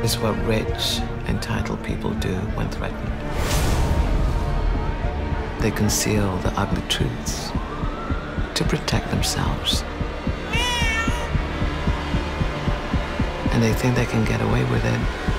is what rich, entitled people do when threatened. They conceal the ugly truths to protect themselves. And they think they can get away with it